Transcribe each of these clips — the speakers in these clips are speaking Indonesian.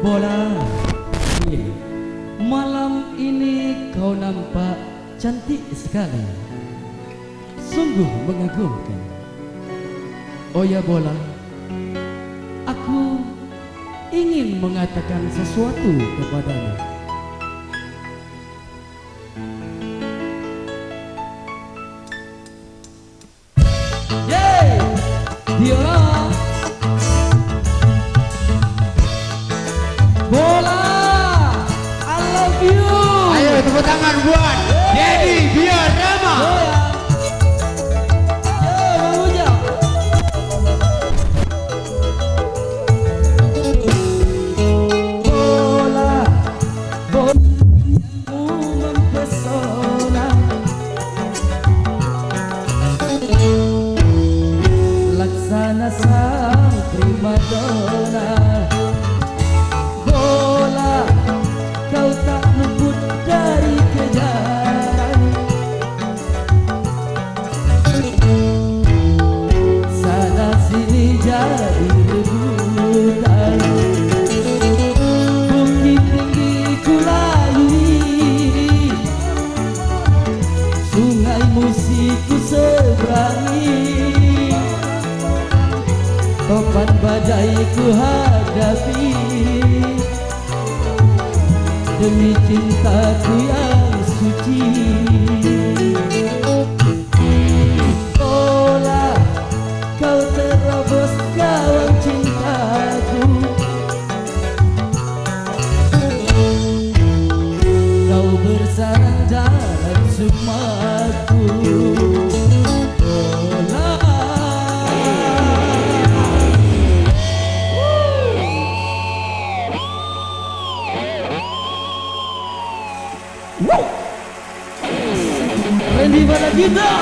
Bola, iya. Malam ini kau nampak cantik sekali, sungguh mengagumkan. Oh ya Bola, aku ingin mengatakan sesuatu kepadamu. Yeay, Diora. Bola, I love you. Ayo tepuk tangan buat Dedi Biarama. Bola, bolamu mempesona, laksana sang primadona. Kau tak luput dari kejaran, sana sini jadi rebutan. Bukit tinggi ku lalui, sungai Musi ku seberangi, topan badai ku hadapi demi cintaku yang suci. Bola, kau terobos gawang cintaku, kau bersarang dalam sukmaku. Bola, Randy Balagita.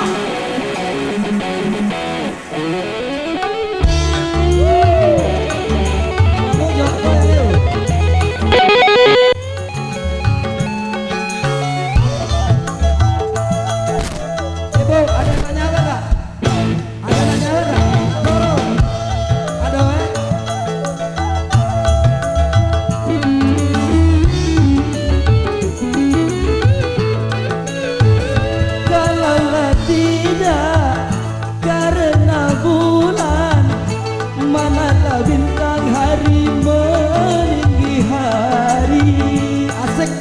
Bintang hari meninggi hari, asik.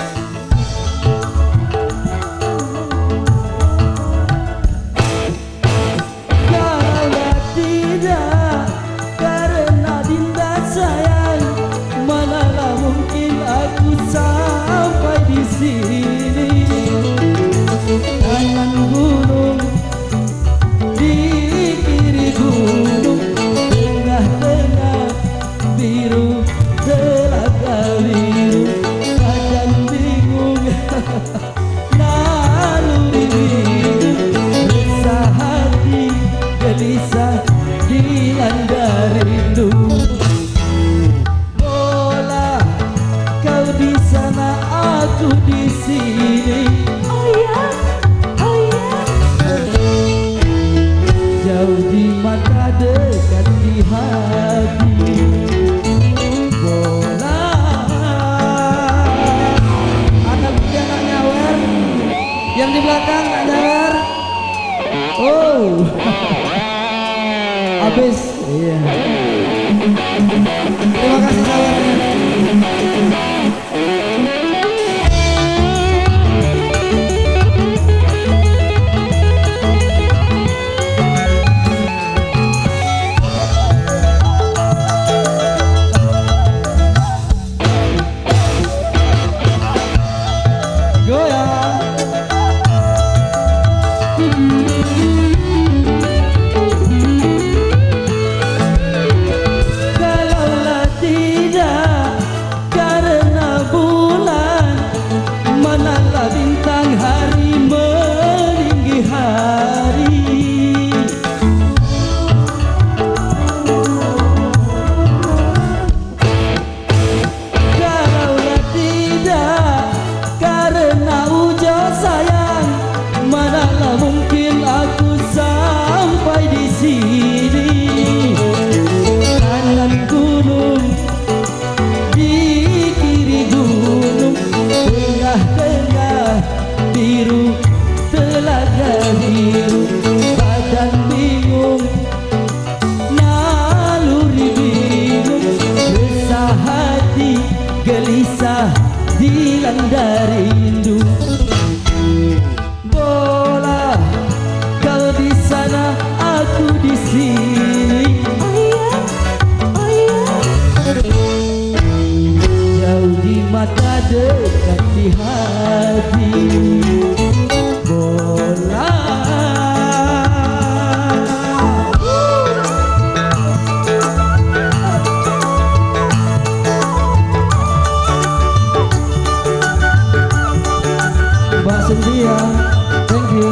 Kalau tidak karena Dinda sayang, manalah mungkin aku sampai di sini. Tangan gunung di kiri gunung, tengah-tengah biru, telaga biru, kadang bingung naluri hidup, resah hati, gelisah dilanda rindu. Bola, kau di sana, aku di sini. Oh ya, oh ya. Jauh di mata, dekat di hati. Bola, anak dia nak nyawer, yang di belakang nak nyawer. Oh, habis. Iya. Terima kasih nyawernya. Kalaulah tidak telaga biru, badan bingung, naluri bingung, resah hati, gelisah dilanda rindu. Bola kau di sana, aku di sini. Jauh di mata, dekat di hati. Bola Mbak Cynthia, thank you.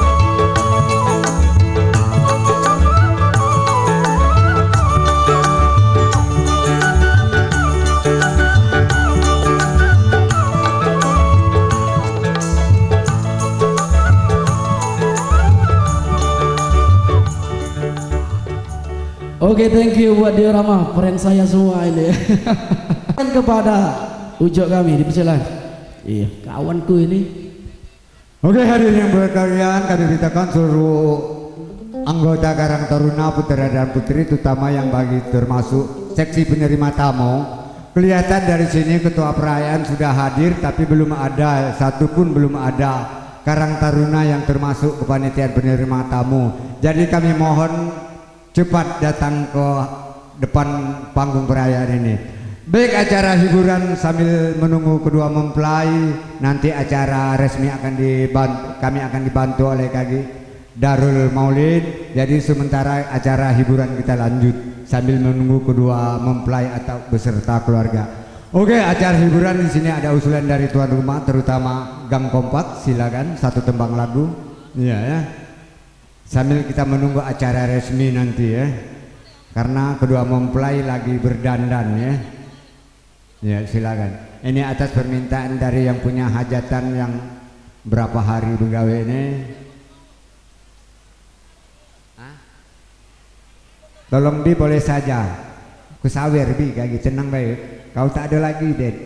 Oke, thank you buat diorama, prank saya semua ini. Kepada ujuk kami, dipersilakan. Iya, kawanku ini. Oke, hadirin yang berbahagia, kami beritakan seluruh anggota Karang Taruna Putra dan Putri, terutama yang bagi termasuk seksi penerima tamu. Kelihatan dari sini ketua perayaan sudah hadir, tapi belum ada satupun belum ada Karang Taruna yang termasuk kepanitiaan penerima tamu. Jadi kami mohon cepat datang ke depan panggung perayaan ini. Baik, acara hiburan sambil menunggu kedua mempelai, nanti acara resmi kami akan dibantu oleh KG Darul Maulid. Jadi sementara acara hiburan kita lanjut sambil menunggu kedua mempelai atau beserta keluarga. Oke, acara hiburan di sini ada usulan dari tuan rumah, terutama Gang Kompak. Silakan satu tembang lagu. Iya ya. Sambil kita menunggu acara resmi nanti ya. Karena kedua mempelai lagi berdandan ya. Ya, silakan. Ini atas permintaan dari yang punya hajatan yang berapa hari begawe ini. Tolong Bi, boleh saja. Kusawer Bi, kayak gitu tenang baik. Kau tak ada lagi, Ded.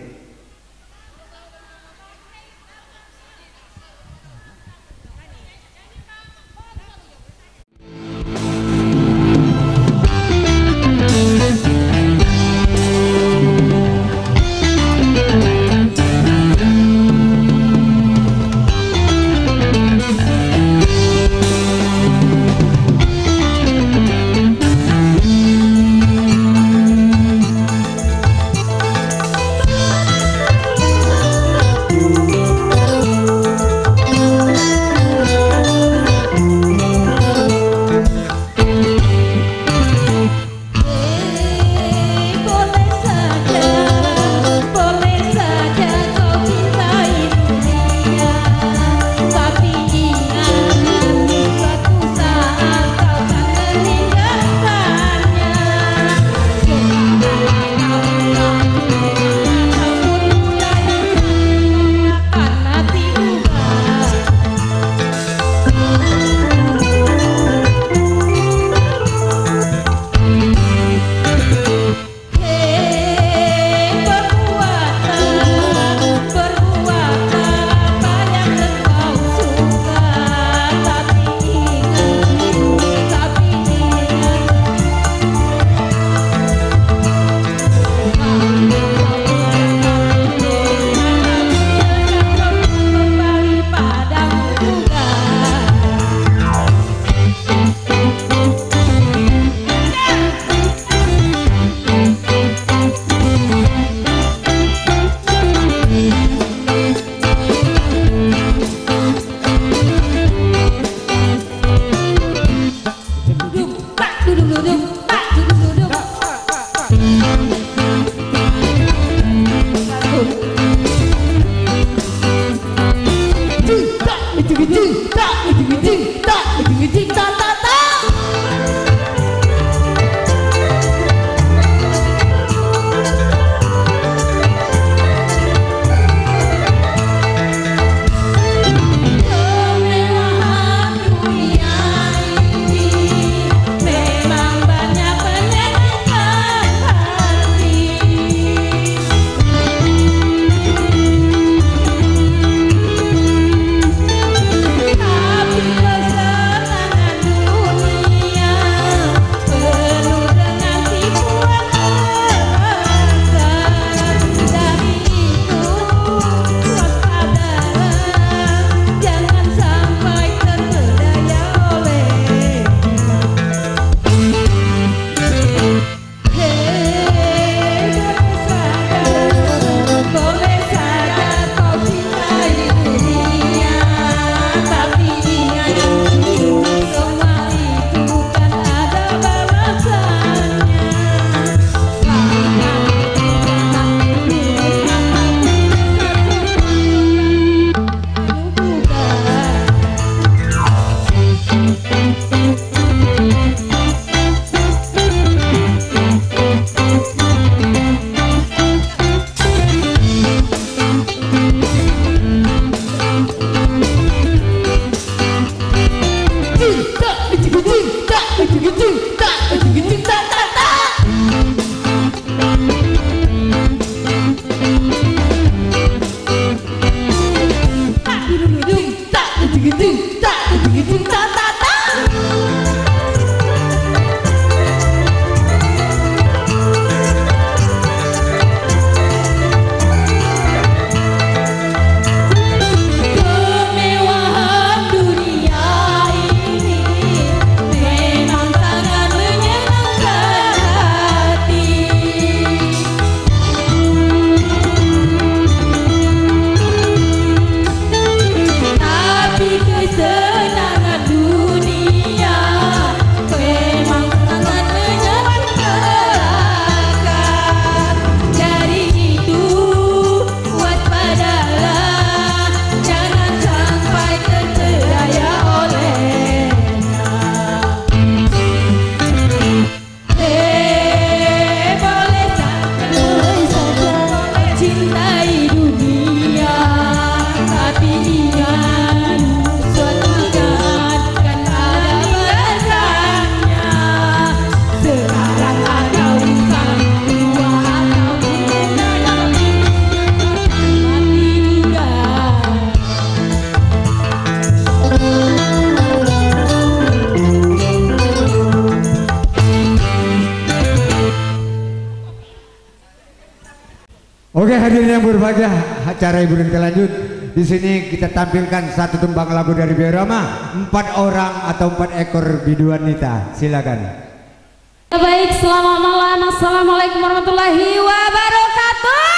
Oke, hadirin yang berbahagia, acara hiburan kita lanjut. Di sini kita tampilkan satu tembang lagu dari Beroma, 4 orang atau 4 ekor biduan wanita. Silakan. Baik, selamat malam. Assalamualaikum warahmatullahi wabarakatuh.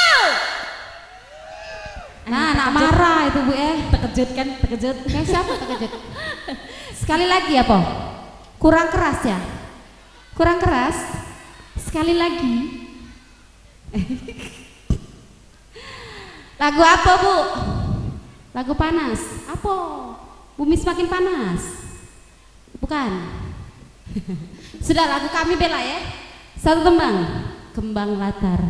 Nah, nak marah itu Bu Terkejut kan, terkejut. Kayak siapa terkejut? Sekali lagi ya, Po. Kurang keras ya? Kurang keras? Sekali lagi. Lagu apa, Bu? Lagu panas. Apa? Bumi semakin panas. Bukan. Sudah, lagu kami bela ya. Satu tembang, Kembang Latar.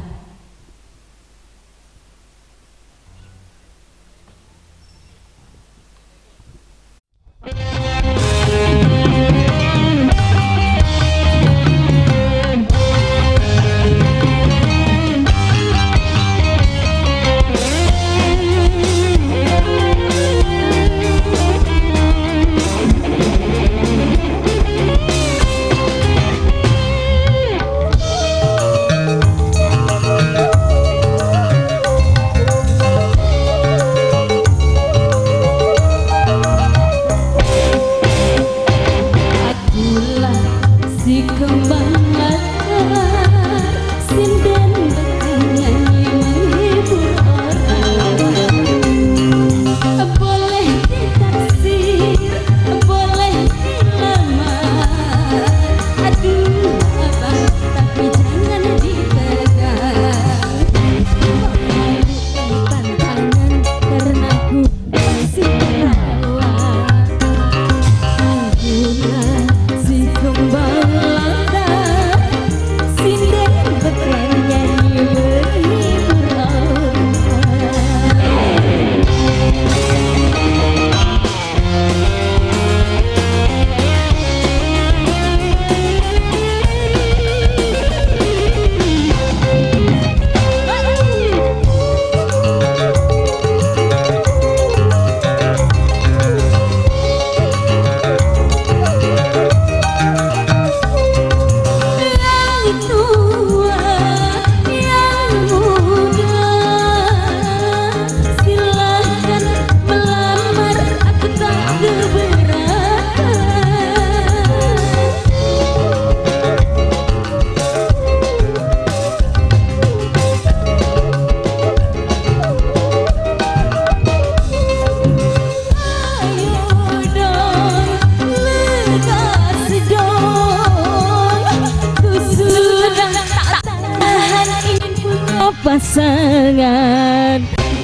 Pasangan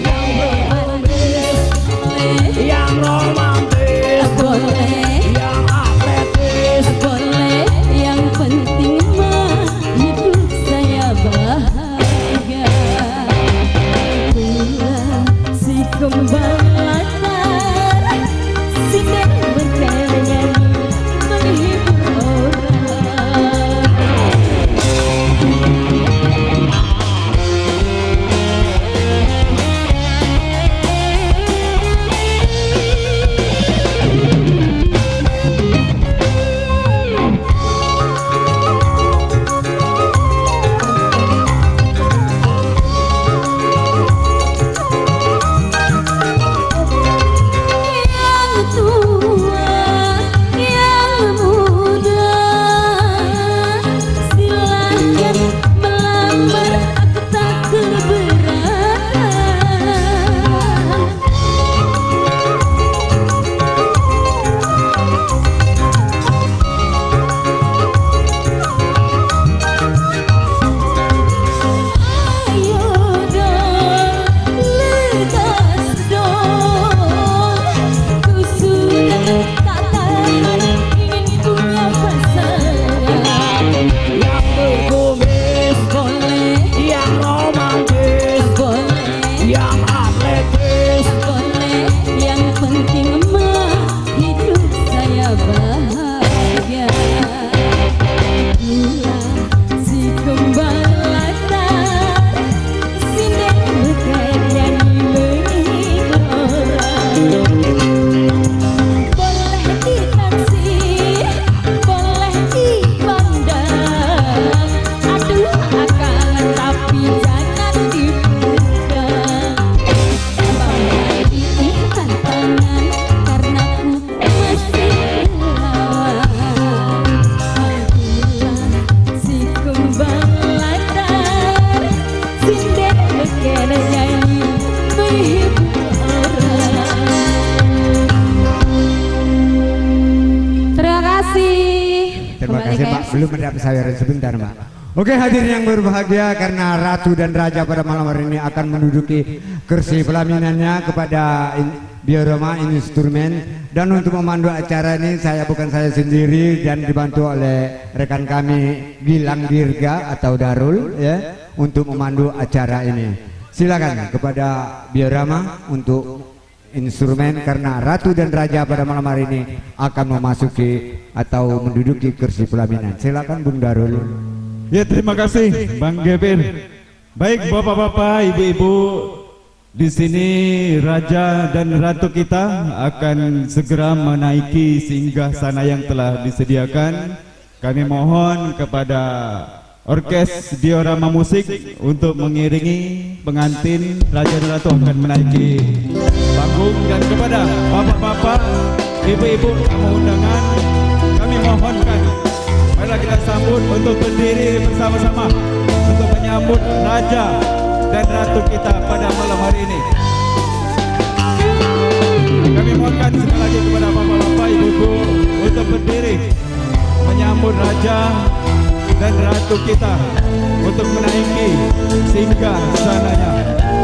yang romantis, Boleh, yang atletis, boleh. Yang penting mah hidup saya bahagia. Itulah si kembang latar, si berkarya menghibur orang. Terima Kembali kasih ke Mbak, MC. belum mendapat saweran sebentar Mbak. Oke hadirin yang berbahagia, karena Ratu dan Raja pada malam hari ini akan menduduki kursi pelaminannya kepada Biorama Instrumen. Dan untuk memandu acara ini bukan saya sendiri dan dibantu oleh rekan kami Gilang Dirga atau Darul ya, untuk memandu acara ini. Silakan kepada Biorama untuk instrumen, karena Ratu dan Raja pada malam hari ini akan memasuki atau menduduki kursi pelaminan. Silakan Bung Darul. Ya, terima kasih Bang Gebir. Baik bapak-bapak, ibu-ibu, di sini Raja dan Ratu kita akan segera menaiki singgah sana yang telah disediakan. Kami mohon kepada Orkes Diorama Musik untuk mengiringi pengantin. Raja dan Ratu akan menaiki panggung, dan kepada bapak-bapak, ibu-ibu tamu undangan kami mohonkan, marilah kita sambut untuk berdiri bersama-sama untuk menyambut Raja dan Ratu kita pada malam hari ini. Kami mohonkan sekali lagi kepada bapak-bapak, ibu-ibu untuk berdiri menyambut Raja dan Ratu kita untuk menaiki singgah sananya.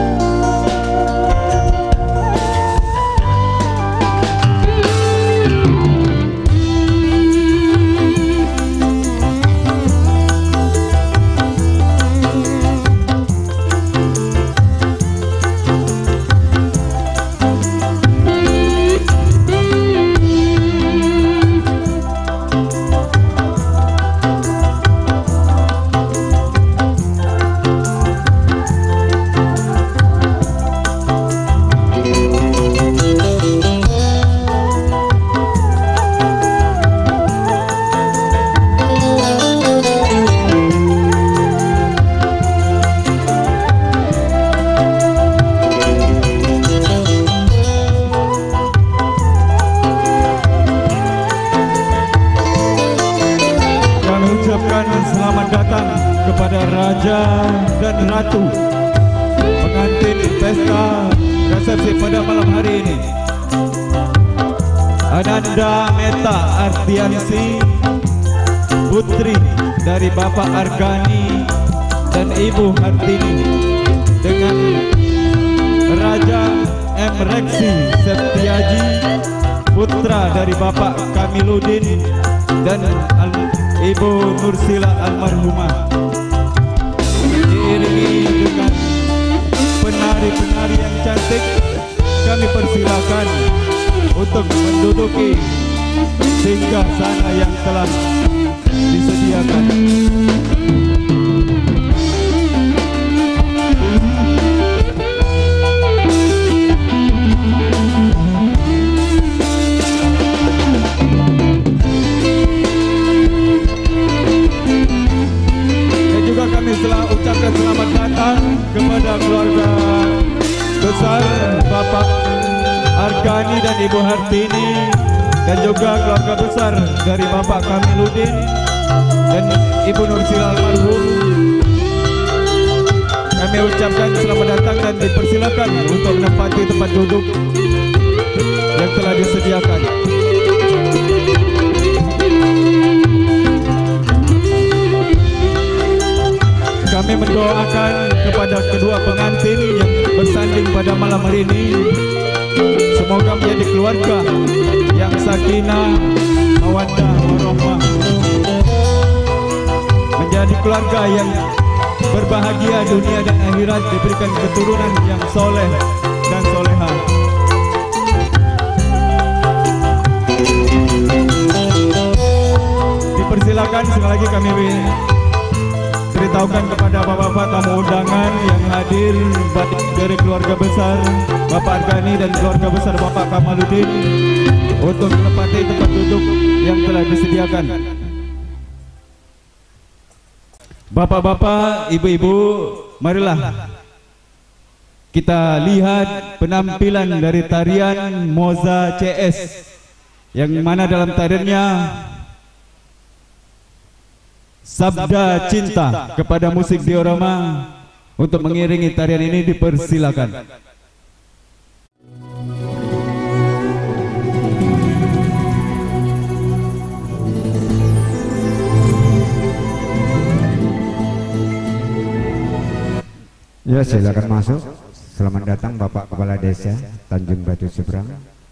Selamat datang kepada Raja dan Ratu, pengantin pesta resepsi pada malam hari ini. Ananda Meta Artiansi, putri dari Bapak Argani dan Ibu Hartini, dengan Raja M. Reksi Septiaji, putra dari Bapak Kamiludin dan Ibu Nursila almarhumah, diiringi dengan penari-penari yang cantik. Kami persilakan untuk menduduki singgah sana yang telah disediakan. Kami telah ucapkan selamat datang kepada keluarga besar Bapak Argani dan Ibu Hartini, dan juga keluarga besar dari Bapak Kamiludin dan Ibu Nursila almarhum. Kami ucapkan selamat datang dan dipersilakan untuk menempati tempat duduk yang telah disediakan. Kami mendoakan kepada kedua pengantin yang bersanding pada malam hari ini, semoga menjadi keluarga yang sakinah, mawaddah, warahmah, menjadi keluarga yang berbahagia dunia dan akhirat, diberikan keturunan yang soleh dan soleha. Dipersilakan sekali lagi kami beritahukan kepada bapak-bapak tamu undangan yang hadir dari keluarga besar Bapak Argani dan keluarga besar Bapak Kamaludin untuk menempati tempat duduk yang telah disediakan. Bapak-bapak, ibu-ibu, marilah kita lihat penampilan dari tarian Moza CS, yang mana dalam tariannya Sabda Cinta kepada musik diorama. Untuk mengiringi tarian ini dipersilakan. Ya, silakan masuk. Selamat datang Bapak Kepala Desa Tanjung Batu Seberang.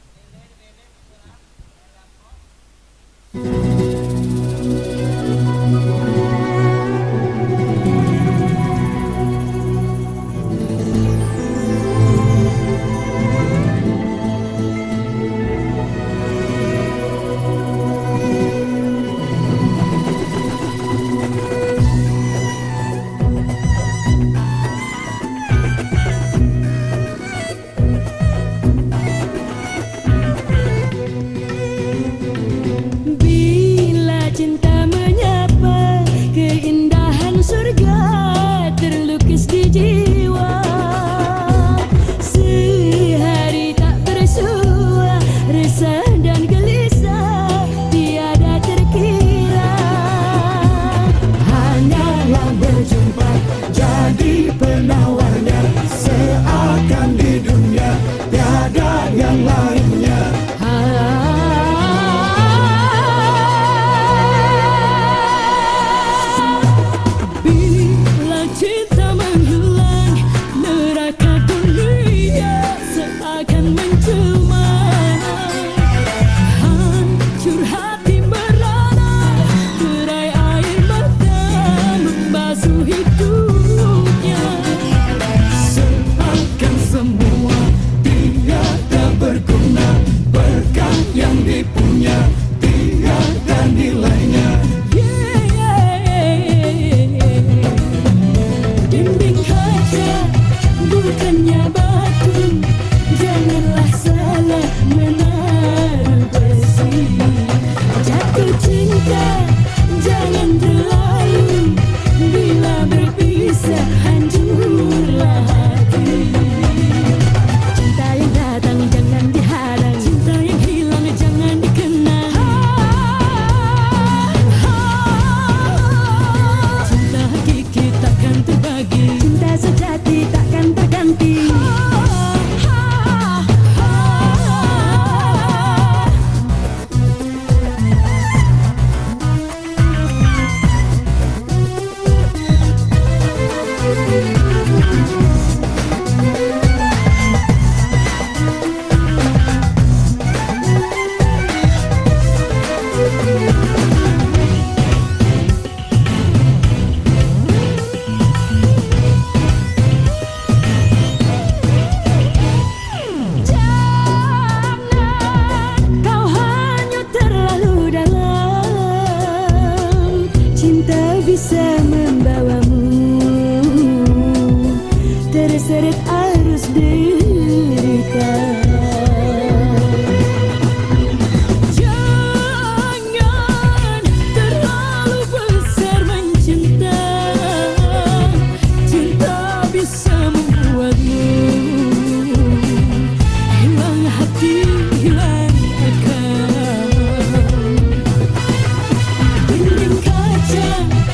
bisa membawamu terseret arus derita. Jangan terlalu besar mencinta, cinta bisa membuatmu hilang hati, hilang akal. Dinding kaca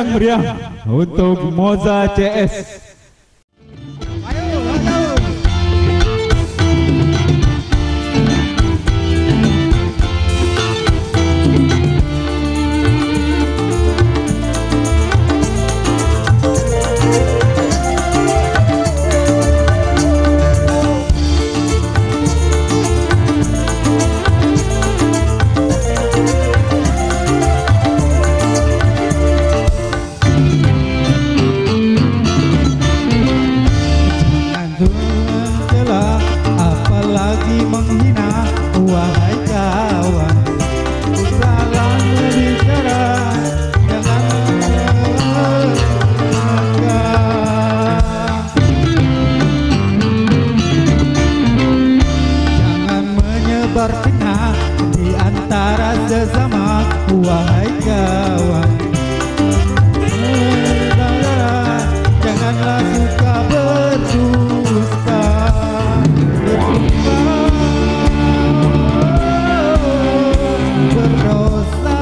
yang meriah untuk Moza CS. Apalagi menghina, wahai kawan. Salah berbicara, jangan jangan menyebar fitnah di antara sesama, wahai kawan. Janganlah suka berdusta. Berdosa.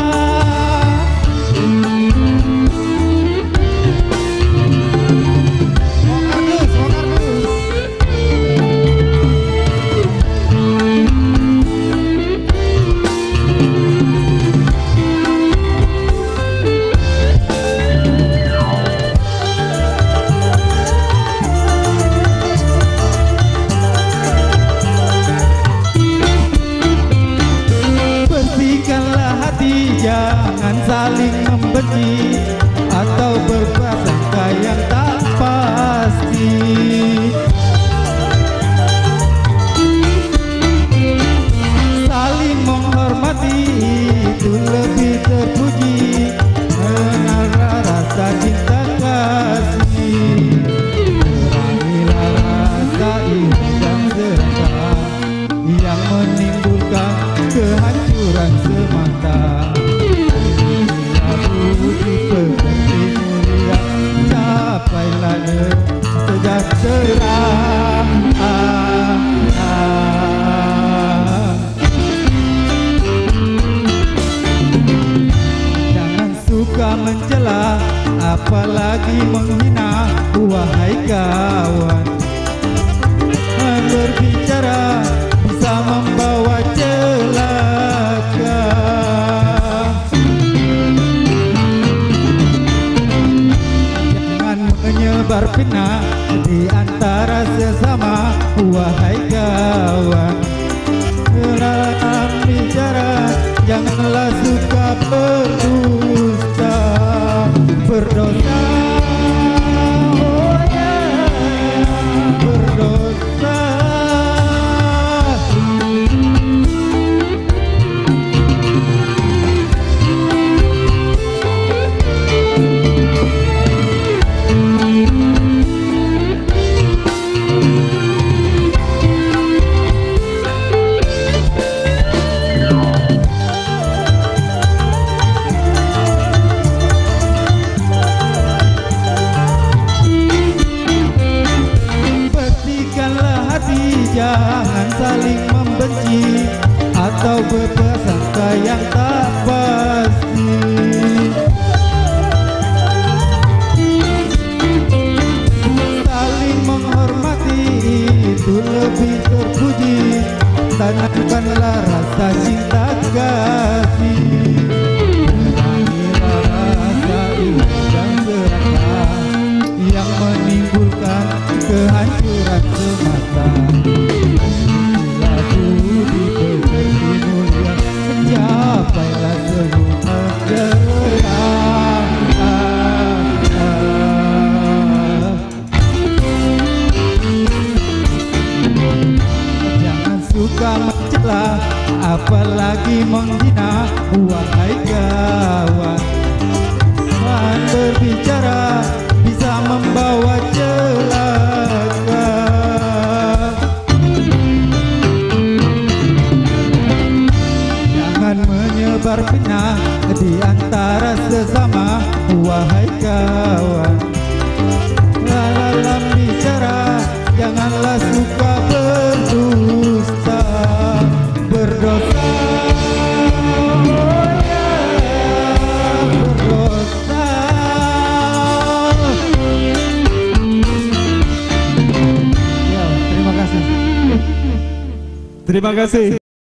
Jangan saling membenci atau berprasangka yang tak pasti. Saling menghormati itu lebih terpuji, menara rasa cinta kasih. Kurangilah rasa iri dan serakah yang menimbulkan kehancuran semata. Capailah sejahtera. Jangan suka mencela, apalagi menghina, wahai kawan. Berbicara bisa membawa celaka. Menyebar fitnah di antara sesama, wahai kawan. Dalam bicara janganlah suka berdusta. Berdosa, oh ya, berdosa. Jangan saling membenci atau berprasangka yang tak pasti. Saling menghormati itu lebih terpuji, tanamkanlah rasa cinta kasih. Kurangilah rasa iri dan serakah yang menimbulkan kehancuran semata. Capailah semua jaya. Jangan suka mencela, apalagi menghina, wahai kawan. Berbicara bisa membawa celaka. Menyebar fitnah di antara sesama, wahai kawan. Dalam bicara janganlah suka berdusta. Berdosa, oh ya, berdosa. Terima kasih.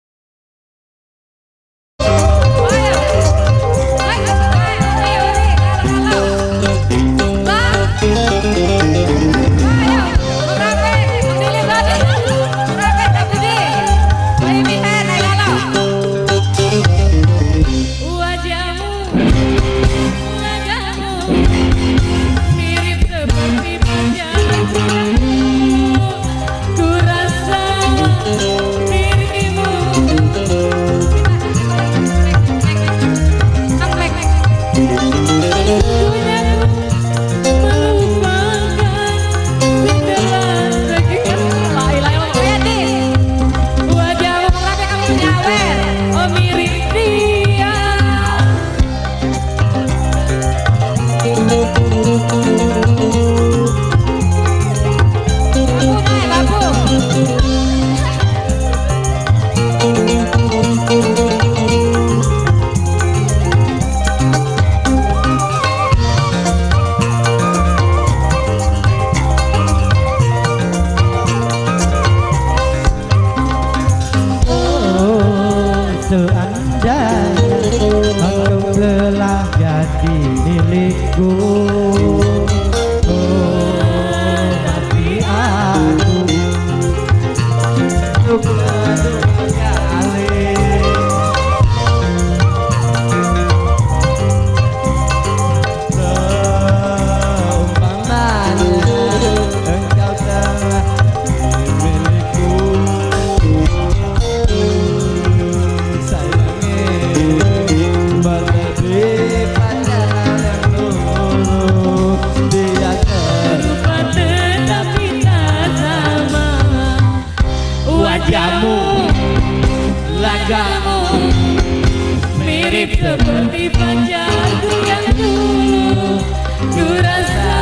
Seperti pacarku yang dulu, ku rasa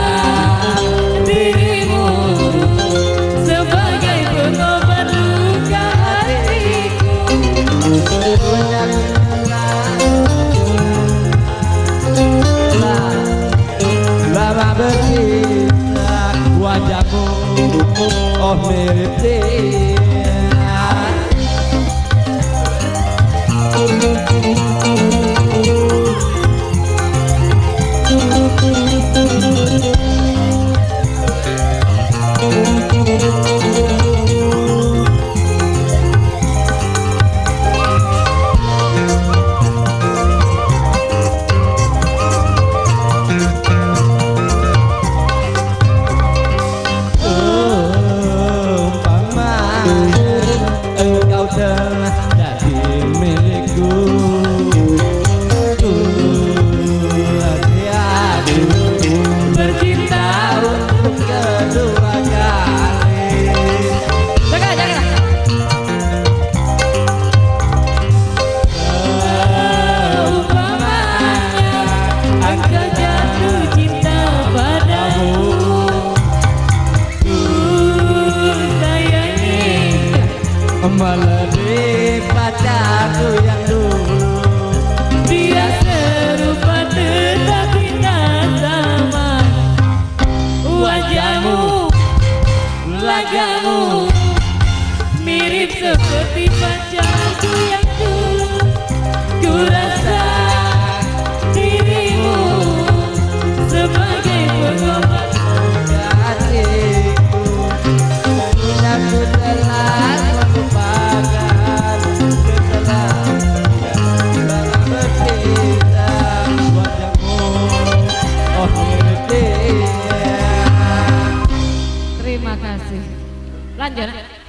dirimu sebagai pengobat luka hatiku. Lama berpisah wajahmu, oh mirip dia. Melebih pacarku yang dulu, dia serupa tetapi tak sama. Wajahmu, lagamu mirip seperti pacarku yang dulu. Ku rasa dirimu sebagai pengobat hatiku. Aku telah melupakan setelah lama berpisah wajahmu, oh mirip dia. Terima kasih. Lanjut.